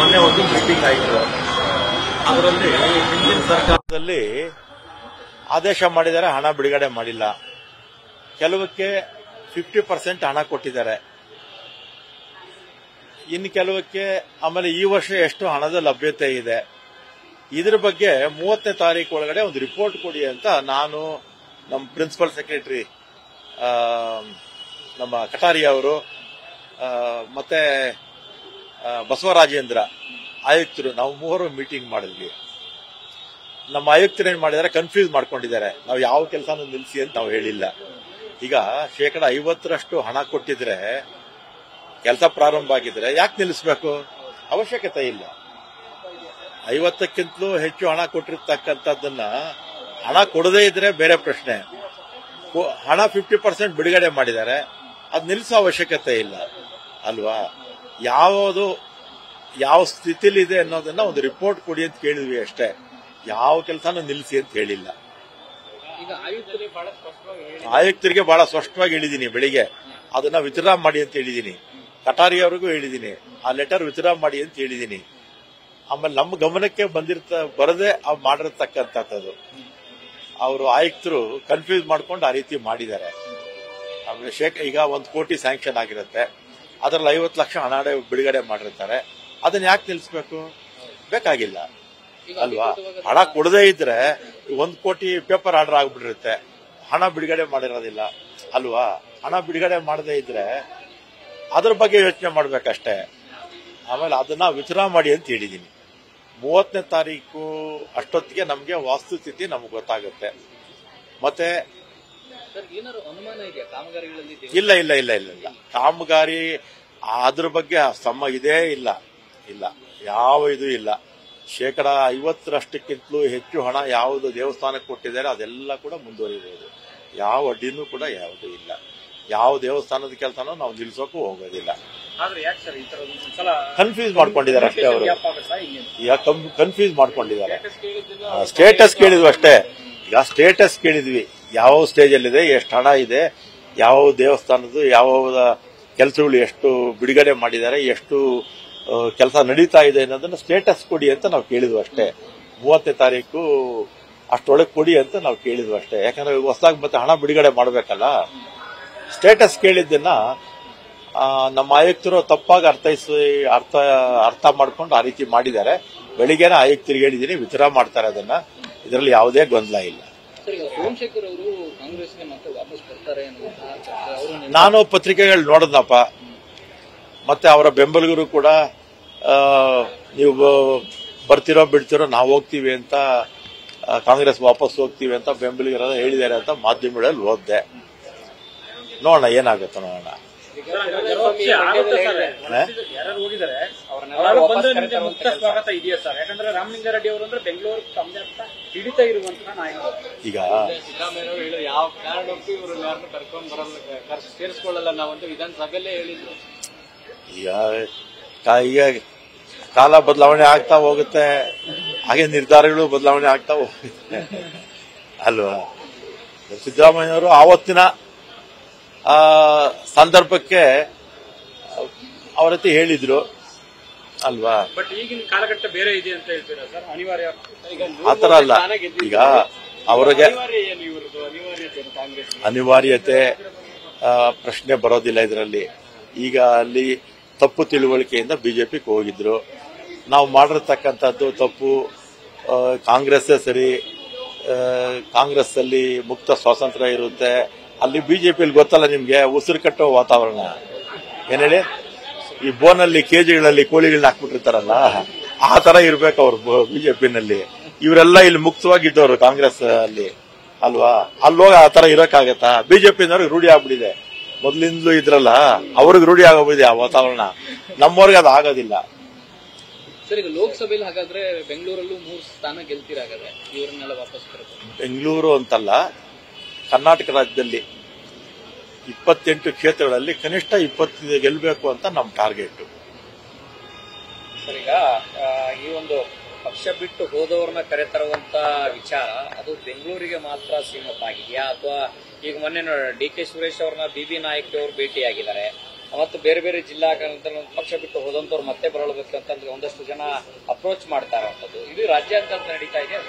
ಮೊನ್ನೆ ಒಂದು ಮೀಟಿಂಗ್ ಆಯಿತು. ಅದರಲ್ಲಿ ಹಿಂದಿನ ಸರ್ಕಾರದಲ್ಲಿ ಆದೇಶ ಮಾಡಿದ್ದಾರೆ, ಹಣ ಬಿಡುಗಡೆ ಮಾಡಿಲ್ಲ. ಕೆಲವಕ್ಕೆ 50% ಹಣ ಕೊಟ್ಟಿದ್ದಾರೆ, ಇನ್ನು ಕೆಲವಕ್ಕೆ ಆಮೇಲೆ ಈ ವರ್ಷ ಎಷ್ಟು ಹಣದ ಲಭ್ಯತೆ ಇದೆ, ಇದ್ರ ಬಗ್ಗೆ 30ನೇ ತಾರೀಕು ಒಳಗಡೆ ಒಂದು ರಿಪೋರ್ಟ್ ಕೊಡಿ ಅಂತ ನಾನು, ನಮ್ಮ ಪ್ರಿನ್ಸಿಪಲ್ ಸೆಕ್ರೆಟರಿ ನಮ್ಮ ಕಟಾರಿ ಅವರು, ಮತ್ತೆ ಬಸವರಾಜೇಂದ್ರ ಆಯುಕ್ತರು, ನಾವು ಮೂವರು ಮೀಟಿಂಗ್ ಮಾಡಿದ್ವಿ. ನಮ್ಮ ಆಯುಕ್ತರು ಏನ್ ಮಾಡಿದ್ದಾರೆ, ಕನ್ಫ್ಯೂಸ್ ಮಾಡ್ಕೊಂಡಿದ್ದಾರೆ. ನಾವು ಯಾವ ಕೆಲಸನೂ ನಿಲ್ಲಿಸಿ ಅಂತ ನಾವು ಹೇಳಿಲ್ಲ. ಈಗ 50% ಹಣ ಕೊಟ್ಟಿದ್ರೆ, ಕೆಲಸ ಪ್ರಾರಂಭ ಆಗಿದ್ರೆ ಯಾಕೆ ನಿಲ್ಲಿಸಬೇಕು? ಅವಶ್ಯಕತೆ ಇಲ್ಲ. 50ಕ್ಕಿಂತಲೂ ಹೆಚ್ಚು ಹಣ ಕೊಟ್ಟಿರ್ತಕ್ಕಂಥದ್ದನ್ನ ಹಣ ಕೊಡದೇ ಇದ್ರೆ ಬೇರೆ ಪ್ರಶ್ನೆ. ಹಣ 50% ಬಿಡುಗಡೆ ಮಾಡಿದ್ದಾರೆ, ಅದು ನಿಲ್ಲಿಸೋ ಅವಶ್ಯಕತೆ ಇಲ್ಲ ಅಲ್ವಾ? ಯಾವ ಸ್ಥಿತಿಲಿದೆ ಅನ್ನೋದನ್ನ ಒಂದು ರಿಪೋರ್ಟ್ ಕೊಡಿ ಅಂತ ಕೇಳಿದ್ವಿ ಅಷ್ಟೇ. ಯಾವ ಕೆಲಸನೂ ನಿಲ್ಲಿಸಿ ಅಂತ ಹೇಳಿಲ್ಲ. ಆಯುಕ್ತರಿಗೆ ಬಹಳ ಸ್ಪಷ್ಟವಾಗಿ ಹೇಳಿದ್ದೀನಿ ಬೆಳಿಗ್ಗೆ, ಅದನ್ನ ವಿತ್ಡ್ರಾ ಮಾಡಿ ಅಂತ ಹೇಳಿದ್ದೀನಿ. ಕಟಾರಿ ಅವರಿಗೂ ಹೇಳಿದ್ದೀನಿ, ಆ ಲೆಟರ್ ವಿತ್ಡ್ರಾ ಮಾಡಿ ಅಂತ ಹೇಳಿದ್ದೀನಿ. ಆಮೇಲೆ ನಮ್ಮ ಗಮನಕ್ಕೆ ಬರದೆ ಮಾಡಿರ್ತಕ್ಕಂಥದ್ದು ಅವರು ಆಯುಕ್ತರು ಕನ್ಫ್ಯೂಸ್ ಮಾಡ್ಕೊಂಡು ಆ ರೀತಿ ಮಾಡಿದ್ದಾರೆ. ಆಮೇಲೆ ಈಗ 1 ಕೋಟಿ ಸ್ಯಾಂಕ್ಷನ್ ಆಗಿರುತ್ತೆ, ಅದರಲ್ಲಿ 50 ಲಕ್ಷ ಹಣ ಬಿಡುಗಡೆ ಮಾಡಿರ್ತಾರೆ. ಅದನ್ನ ಯಾಕೆ ನಿಲ್ಲಿಸಬೇಕು? ಬೇಕಾಗಿಲ್ಲ ಅಲ್ವಾ? ಹಣ ಕೊಡದೇ ಇದ್ರೆ 1 ಕೋಟಿ ಪೇಪರ್ ಆರ್ಡರ್ ಆಗ್ಬಿಟ್ಟಿರುತ್ತೆ, ಹಣ ಬಿಡುಗಡೆ ಮಾಡಿರೋದಿಲ್ಲ ಅಲ್ವಾ? ಹಣ ಬಿಡುಗಡೆ ಮಾಡದೇ ಇದ್ರೆ ಅದ್ರ ಬಗ್ಗೆ ಯೋಚನೆ ಮಾಡ್ಬೇಕಷ್ಟೇ. ಆಮೇಲೆ ಅದನ್ನ ವಿತ್ಡ್ರಾ ಮಾಡಿ ಅಂತ ಹೇಳಿದೀನಿ. 30ನೇ ತಾರೀಕು ಅಷ್ಟೊತ್ತಿಗೆ ನಮಗೆ ವಾಸ್ತುಸ್ಥಿತಿ ನಮ್ಗೆ ಗೊತ್ತಾಗುತ್ತೆ. ಮತ್ತೆ ಇಲ್ಲ ಇಲ್ಲ ಇಲ್ಲ ಇಲ್ಲ ಇಲ್ಲ ಕಾಮಗಾರಿ ಅದ್ರ ಬಗ್ಗೆ ಇದೇ ಇಲ್ಲ ಇಲ್ಲ, ಯಾವ ಇದು ಇಲ್ಲ. 50%ಕ್ಕಿಂತಲೂ ಹೆಚ್ಚು ಹಣ ಯಾವುದು ದೇವಸ್ಥಾನಕ್ಕೆ ಕೊಟ್ಟಿದ್ದಾರೆ ಅದೆಲ್ಲ ಕೂಡ ಮುಂದುವರಿಬಹುದು. ಯಾವ ಅಡ್ಡಿನೂ ಕೂಡ ಯಾವುದೂ ಇಲ್ಲ. ಯಾವ ದೇವಸ್ಥಾನದ ಕೆಲಸನೂ ನಾವು ನಿಲ್ಸೋಕ್ಕೂ ಹೋಗೋದಿಲ್ಲ. ಕನ್ಫ್ಯೂಸ್ ಮಾಡ್ಕೊಂಡಿದ್ದಾರೆ ಅಷ್ಟೇ ಅವರು. ಈಗ ಕನ್ಫ್ಯೂಸ್ ಮಾಡ್ಕೊಂಡಿದ್ದಾರೆ. ಸ್ಟೇಟಸ್ ಕೇಳಿದ್ವಿ ಅಷ್ಟೇ. ಈಗ ಸ್ಟೇಟಸ್ ಕೇಳಿದ್ವಿ, ಯಾವ ಸ್ಟೇಜ್ ಅಲ್ಲಿದೆ, ಎಷ್ಟು ಹಣ ಇದೆ, ಯಾವ ದೇವಸ್ಥಾನದ್ದು ಯಾವ ಕೆಲಸಗಳು ಎಷ್ಟು ಬಿಡುಗಡೆ ಮಾಡಿದ್ದಾರೆ, ಎಷ್ಟು ಕೆಲಸ ನಡೀತಾ ಇದೆ ಅನ್ನೋದನ್ನ ಸ್ಟೇಟಸ್ ಕೊಡಿ ಅಂತ ನಾವು ಕೇಳಿದ್ವಿ ಅಷ್ಟೇ. 30ನೇ ತಾರೀಕು ಅಷ್ಟೊಳಗೆ ಕೊಡಿ ಅಂತ ನಾವು ಕೇಳಿದ್ವಿ ಅಷ್ಟೇ. ಯಾಕಂದ್ರೆ ಹೊಸದಾಗಿ ಮತ್ತೆ ಹಣ ಬಿಡುಗಡೆ ಮಾಡಬೇಕಲ್ಲ. ಸ್ಟೇಟಸ್ ಕೇಳಿದ್ದನ್ನ ನಮ್ಮ ಆಯುಕ್ತರು ತಪ್ಪಾಗಿ ಅರ್ಥ ಮಾಡ್ಕೊಂಡು ಆ ರೀತಿ ಮಾಡಿದ್ದಾರೆ. ಬೆಳಿಗ್ಗೆನ ಆಯುಕ್ತರಿಗೆ ಹೇಳಿದ್ದೀನಿ, ವಿತ್ಡ್ರಾ ಮಾಡ್ತಾರೆ ಅದನ್ನ. ಇದರಲ್ಲಿ ಯಾವುದೇ ಗೊಂದಲ ಇಲ್ಲ. ನಾನು ಪತ್ರಿಕೆಗಳು ನೋಡಿದ್ನಪ್ಪ, ಮತ್ತೆ ಅವರ ಬೆಂಬಲಿಗರು ಕೂಡ ನೀವು ಬರ್ತಿರೋ ಬಿಡ್ತಿರೋ ನಾವು ಹೋಗ್ತೀವಿ ಅಂತ, ಕಾಂಗ್ರೆಸ್ ವಾಪಸ್ ಹೋಗ್ತೀವಿ ಅಂತ ಬೆಂಬಲಿಗರ ಹೇಳಿದ್ದಾರೆ ಅಂತ ಮಾಧ್ಯಮಗಳಲ್ಲಿ ಓದಿದೆ. ನೋಡೋಣ ಏನಾಗುತ್ತೆ, ನೋಡೋಣ. ಈಗ ಯಾವ ಕಾರಣಕ್ಕೂ ಇವರು ಕರ್ಕೊಂಡ್ ಬರಲ್ಲ, ಸೇರಿಸ್ಕೊಳ್ಳಲ್ಲ ನಾವಂತೂ ವಿಧಾನಸಭೆಯಲ್ಲೇ ಹೇಳಿದ್ರು. ಈಗ ಕಾಲ ಬದಲಾವಣೆ ಆಗ್ತಾ ಹೋಗುತ್ತೆ, ಹಾಗೆ ನಿರ್ಧಾರಗಳು ಬದಲಾವಣೆ ಆಗ್ತಾ ಹೋಗುತ್ತೆ ಅಲ್ವಾ? ಸಿದ್ದರಾಮಯ್ಯವರು ಆವತ್ತಿನ ಸಂದರ್ಭಕ್ಕೆ ಅವರ ಹತ್ರ ಹೇಳಿದ್ರು ಅಲ್ವಾ? ಬಟ್ ಈಗಿನ ಕಾಲಘಟ್ಟ ಬೇರೆ ಇದೆ ಅಂತ ಹೇಳ್ತೀರಾ ಸರ್? ಅನಿವಾರ್ಯ ಆತರ ಅಲ್ಲ. ಈಗ ಅವರಿಗೆ ಅನಿವಾರ್ಯತೆ ಪ್ರಶ್ನೆ ಬರೋದಿಲ್ಲ ಇದರಲ್ಲಿ. ಈಗ ಅಲ್ಲಿ ತಪ್ಪು ತಿಳುವಳಿಕೆಯಿಂದ ಬಿಜೆಪಿಗೆ ಹೋಗಿದ್ರು. ನಾವು ಮಾಡಿರ್ತಕ್ಕಂಥದ್ದು ತಪ್ಪು. ಕಾಂಗ್ರೆಸ್ಸೇ ಸರಿ, ಕಾಂಗ್ರೆಸ್ ಅಲ್ಲಿ ಮುಕ್ತ ಸ್ವಾತಂತ್ರ್ಯ ಇರುತ್ತೆ. ಅಲ್ಲಿ ಬಿಜೆಪಿಯಲ್ಲಿ ಗೊತ್ತಲ್ಲ ನಿಮ್ಗೆ, ಉಸಿರು ಕಟ್ಟೋ ವಾತಾವರಣ. ಏನ್ ಹೇಳಿ, ಈ ಬೋನಲ್ಲಿ ಕೆಜಿಗಳಲ್ಲಿ ಕೋಳಿಗಳನ್ನ ಹಾಕ್ಬಿಟ್ಟಿರ್ತಾರಲ್ಲ, ಆ ತರ ಇರ್ಬೇಕು ಅವ್ರು ಬಿಜೆಪಿನಲ್ಲಿ. ಇವರೆಲ್ಲ ಇಲ್ಲಿ ಮುಕ್ತವಾಗಿದ್ದವರು ಕಾಂಗ್ರೆಸ್ ಅಲ್ಲಿ ಅಲ್ವಾ? ಅಲ್ಲೋಗ ಆ ತರ ಇರೋಕ್ಕಾಗತ್ತಾ? ಬಿಜೆಪಿನವ್ರಿಗೆ ರೂಢಿ ಆಗ್ಬಿಟ್ಟಿದೆ. ಮೊದ್ಲಿಂದಲೂ ಇದ್ರಲ್ಲ, ಅವ್ರಿಗೆ ರೂಢಿ ಆಗೋಗಿದೆ ಆ ವಾತಾವರಣ. ನಮ್ಮವ್ರಿಗೆ ಅದು ಆಗೋದಿಲ್ಲ. ಸರ್, ಈಗ ಲೋಕಸಭೆಯಲ್ಲಿ ಹಾಗಾದ್ರೆ ಬೆಂಗಳೂರಲ್ಲೂ 3 ಸ್ಥಾನ ಗೆಲ್ತಿರಾಗದೆ ಇವರನ್ನೆಲ್ಲ ವಾಪಸ್ ಕರೆದು? ಬೆಂಗಳೂರು ಅಂತಲ್ಲ, ಕರ್ನಾಟಕ ರಾಜ್ಯದಲ್ಲಿ 28 ಕ್ಷೇತ್ರಗಳಲ್ಲಿ ಕನಿಷ್ಠ 20 ಗೆಲ್ಲಬೇಕು ಅಂತ ನಮ್ಮ ಟಾರ್ಗೆಟ್. ಸರ್, ಈಗ ಈ ಒಂದು ಪಕ್ಷ ಬಿಟ್ಟು ಹೋದವ್ರನ್ನ ಕರೆತರುವಂತ ವಿಚಾರ ಅದು ಬೆಂಗಳೂರಿಗೆ ಮಾತ್ರ ಸೀಮಿತ ಆಗಿದೆಯಾ, ಅಥವಾ ಈಗ ಮೊನ್ನೆ ಡಿ ಕೆ ಸುರೇಶ್ ಅವ್ರನ್ನ BB ನಾಯಕ್ ಅವರು ಭೇಟಿಯಾಗಿದ್ದಾರೆ, ಮತ್ತು ಬೇರೆ ಬೇರೆ ಜಿಲ್ಲಾ ಪಕ್ಷ ಬಿಟ್ಟು ಹೋದಂತವ್ರು ಮತ್ತೆ ಬರಬೇಕು ಅಂತಂದ್ರೆ ಒಂದಷ್ಟು ಜನ ಅಪ್ರೋಚ್ ಮಾಡ್ತಾ ಇರೋಂಥದ್ದು ಇದು ರಾಜ್ಯಾದ್ಯಂತ ನಡೀತಾ ಇದೆ.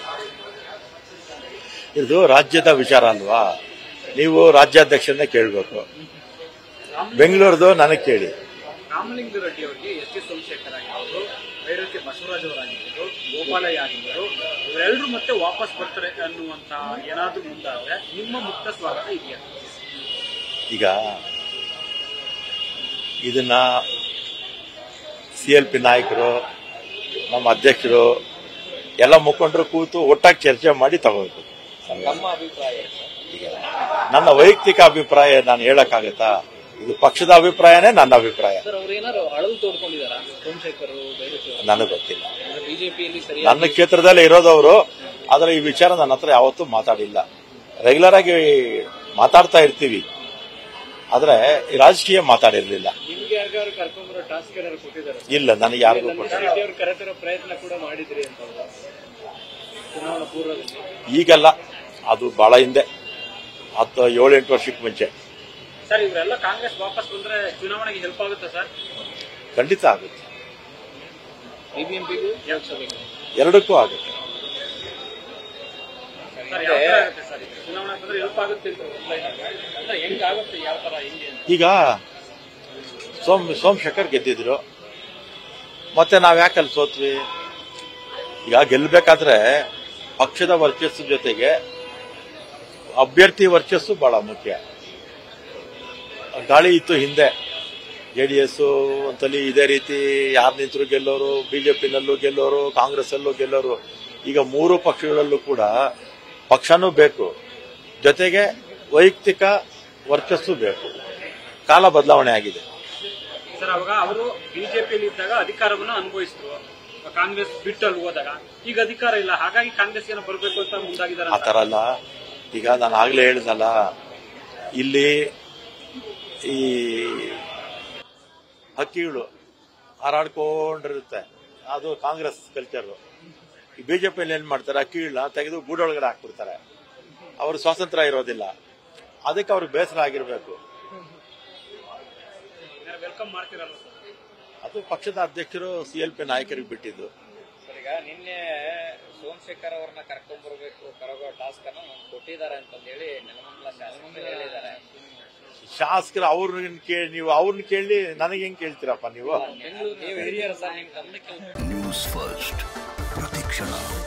ಇದು ರಾಜ್ಯದ ವಿಚಾರ ಅಲ್ವಾ, ನೀವು ರಾಜ್ಯಾಧ್ಯಕ್ಷರನ್ನೇ ಕೇಳಬೇಕು. ಬೆಂಗಳೂರದು ನನಗೆ ಕೇಳಿ. ರಾಮಲಿಂಗ ರೆಡ್ಡಿ ಅವರಿಗೆ ಎಸ್ ಟಿ ಸೋಮಶೇಖರ್ ಆಗಿರ್ಬೋದು, ಭೈರತಿ ಬಸವರಾಜ್ ಅವರಾಗಿರ್ಬೋದು, ಗೋಪಾಲಯ್ಯ ಆಗಿರ್ಬೋದು, ಇವರೆಲ್ಲರೂ ಮತ್ತೆ ವಾಪಸ್ ಬರ್ತಾರೆ ಅನ್ನುವಂತ ಏನಾದ್ರೂ ಮುಂದಾದ್ರೆ ನಿಮ್ಮ ಮುಕ್ತ ಸ್ವಾಗತ ಇದೆಯಾ? ಈಗ ಇದನ್ನ CLP ನಾಯಕರು, ನಮ್ಮ ಅಧ್ಯಕ್ಷರು ಎಲ್ಲ ಮುಖಂಡರು ಕೂತು ಒಟ್ಟಾಗಿ ಚರ್ಚೆ ಮಾಡಿ ತಗೋಬೇಕು. ನಮ್ಮ ಅಭಿಪ್ರಾಯ ಈಗ ನನ್ನ ವೈಯಕ್ತಿಕ ಅಭಿಪ್ರಾಯ ನಾನು ಹೇಳಕ್ಕಾಗತ್ತಾ? ಇದು ಪಕ್ಷದ ಅಭಿಪ್ರಾಯನೇ ನನ್ನ ಅಭಿಪ್ರಾಯ. ಸರ್ ಅವ್ರು ಏನಾದ್ರು ಅಳವು ತೋಡ್ಕೊಂಡಿದಾರ ಸೋಮಶೇಖರ್ ನನಗೆ ಗೊತ್ತಿಲ್ಲ. ಬಿಜೆಪಿಯಲ್ಲಿ ಸರಿ ನನ್ನ ಕ್ಷೇತ್ರದಲ್ಲೇ ಇರೋದವರು, ಆದ್ರೆ ಈ ವಿಚಾರ ನನ್ನ ಹತ್ರ ಯಾವತ್ತೂ ಮಾತಾಡಿಲ್ಲ. ರೆಗ್ಯುಲರ್ ಆಗಿ ಮಾತಾಡ್ತಾ ಇರ್ತೀವಿ, ಆದ್ರೆ ರಾಜಕೀಯ ಮಾತಾಡಿರ್ಲಿಲ್ಲ. ನಿಮ್ಗೆ ಯಾರಿಗಾದ್ರು ಕರ್ಕೊಂಡ್ಬರೋ ಟಾಸ್ಕ್ ಏನಾದ್ರು ಕೊಟ್ಟಿದ್ದಾರೆ? ಇಲ್ಲ, ನನಗೆ ಯಾರಿಗೂ ಕೊಟ್ಟಿಲ್ಲ. ಅವ್ರು ಕರೆತರೋ ಪ್ರಯತ್ನ ಕೂಡ ಮಾಡಿದ್ರಿ ಅಂತ ಚುನಾವಣಾ ಪೂರ್ವದಲ್ಲಿ? ಈಗಲ್ಲ, ಅದು ಬಹಳ ಹಿಂದೆ, 7-8 ವರ್ಷಕ್ಕೆ ಮುಂಚೆ. ಸರ್ ಇವರೆಲ್ಲ ಕಾಂಗ್ರೆಸ್ ವಾಪಸ್ ಬಂದ್ರೆ ಚುನಾವಣೆಗೆ ಹೆಲ್ಪ್ ಆಗುತ್ತಾ ಸರ್? ಖಂಡಿತ ಆಗುತ್ತೆ, ಬಿಬಿಎಂಪಿಗೂ ಲೋಕಸಭೆಗೂ ಎರಡಕ್ಕೂ ಆಗುತ್ತೆ. ಸರ್ ಯಾವ ತರ ಆಗುತ್ತೆ ಸರ್ ಚುನಾವಣೆ ಬಂದ್ರೆ ಹೆಲ್ಪ್ ಆಗುತ್ತೆ ಅಂತ ಹೆಂಗಾಗುತ್ತೆ, ಯಾವ ತರ ಹೆಂಗೆ? ಈಗ ಸೋಮಶೇಖರ್ ಗೆದ್ದಿದ್ರು, ಮತ್ತೆ ನಾವ್ ಯಾಕಲ್ಲಿ ಸೋತ್ವಿ? ಈಗ ಗೆಲ್ಲಬೇಕಾದ್ರೆ ಪಕ್ಷದ ವರ್ಚಸ್ಸು ಜೊತೆಗೆ ಅಭ್ಯರ್ಥಿ ವರ್ಚಸ್ಸು ಬಹಳ ಮುಖ್ಯ. ಗಾಳಿ ಇತ್ತು ಹಿಂದೆ, JDS ಒಂದ್ಸಲಿ ಇದೇ ರೀತಿ ಯಾರು ನಿಂತರು ಗೆಲ್ಲೋರು, ಬಿಜೆಪಿನಲ್ಲೂ ಗೆಲ್ಲೋರು, ಕಾಂಗ್ರೆಸ್ ಅಲ್ಲೂ ಗೆಲ್ಲೋರು. ಈಗ 3 ಪಕ್ಷಗಳಲ್ಲೂ ಕೂಡ ಪಕ್ಷನೂ ಬೇಕು, ಜೊತೆಗೆ ವೈಯಕ್ತಿಕ ವರ್ಚಸ್ಸು ಬೇಕು. ಕಾಲ ಬದಲಾವಣೆ ಆಗಿದೆ. ಸರ್ ಅವಾಗ ಅವರು ಬಿಜೆಪಿಯಲ್ಲಿ ಇದ್ದಾಗ ಅಧಿಕಾರವನ್ನು ಅನುಭವಿಸಿದ್ರು, ಕಾಂಗ್ರೆಸ್ ಬಿಟ್ಟಲ್ಲಿ ಹೋದಾಗ ಈಗ ಅಧಿಕಾರ ಇಲ್ಲ, ಹಾಗಾಗಿ ಕಾಂಗ್ರೆಸ್ ಏನೋ ಬರಬೇಕು ಅಂತ ಮುಂದಾಗಿದ್ದಾರೆ. ಆ ತರ ಅಲ್ಲ. ಈಗ ನಾನು ಆಗ್ಲೇ ಹೇಳಿದ್ನಲ್ಲ, ಇಲ್ಲಿ ಈ ಹಕ್ಕಿಗಳು ಹಾರಾಡ್ಕೊಂಡಿರುತ್ತೆ, ಅದು ಕಾಂಗ್ರೆಸ್ ಕಲ್ಚರ್. ಈ ಬಿಜೆಪಿಯಲ್ಲಿ ಏನ್ ಮಾಡ್ತಾರೆ, ಹಕ್ಕಿಗಳನ್ನ ತೆಗೆದು ಗೂಡೊಳಗಡೆ ಹಾಕ್ಬಿಡ್ತಾರೆ. ಅವ್ರ ಸ್ವಾತಂತ್ರ್ಯ ಇರೋದಿಲ್ಲ, ಅದಕ್ಕೆ ಅವ್ರಿಗೆ ಬೇಸರ ಆಗಿರ್ಬೇಕು. ವೆಲ್ಕಮ್ ಮಾಡ್ತಿರಲ್ಲ ಸರ್? ಅದು ಪಕ್ಷದ ಅಧ್ಯಕ್ಷರು CLP ನಾಯಕರಿಗೆ ಬಿಟ್ಟಿದ್ದು. ಈಗ ನಿನ್ನೆ ಸೋಮಶೇಖರ್ ಅವ್ರನ್ನ ಕರ್ಕೊಂಡ್ಬರ್ಬೇಕು, ಕರಗೋ ಟಾಸ್ಕ್ ಅನ್ನು ಕೊಟ್ಟಿದ್ದಾರೆ ಅಂತಂದೇಳಿ ನೆಲಮಂಗಲ ಶಾಸಕರು ಹೇಳಿದ್ದಾರೆ. ಶಾಸಕರು ಅವ್ರನ್ನ ಕೇಳಿ, ನೀವು ಅವ್ರನ್ನ ಕೇಳಿ ನನಗೆ ಹೆಂಗ್ ಕೇಳ್ತೀರಪ್ಪ ನೀವು? ನೀವು ಹಿರಿಯರ ಸರ್, ನಿಮ್ ಗಮನಕ್ಕೆ ನ್ಯೂಸ್ ಫಸ್ಟ್ ಪ್ರತಿಕ್ಷಣ.